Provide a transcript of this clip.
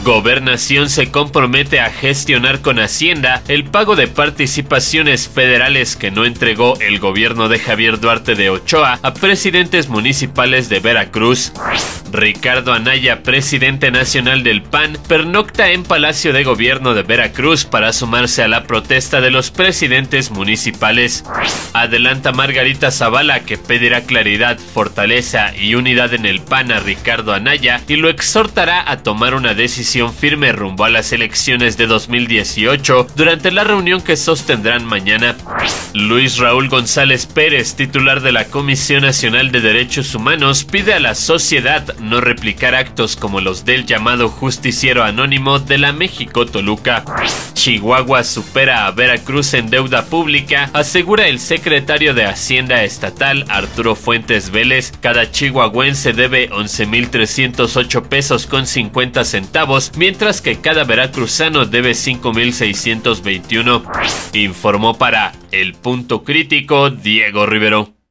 Gobernación se compromete a gestionar con Hacienda el pago de participaciones federales que no entregó el gobierno de Javier Duarte de Ochoa a presidentes municipales de Veracruz. Ricardo Anaya, presidente nacional del PAN, pernocta en Palacio de Gobierno de Veracruz para sumarse a la protesta de los presidentes municipales. Adelanta Margarita Zavala que pedirá claridad, fortaleza y unidad en el PAN a Ricardo Anaya y lo exhortará a tomar una decisión firme rumbo a las elecciones de 2018 durante la reunión que sostendrán mañana. Luis Raúl González Pérez, titular de la Comisión Nacional de Derechos Humanos, pide a la sociedad no replicar actos como los del llamado Justiciero Anónimo de la México-Toluca. Chihuahua supera a Veracruz en deuda pública, asegura el secretario de Hacienda Estatal Arturo Fuentes Vélez. Cada chihuahuense debe 11,308 pesos con 50 centavos, mientras que cada veracruzano debe 5,621. Informó para El Punto Crítico Diego Rivero.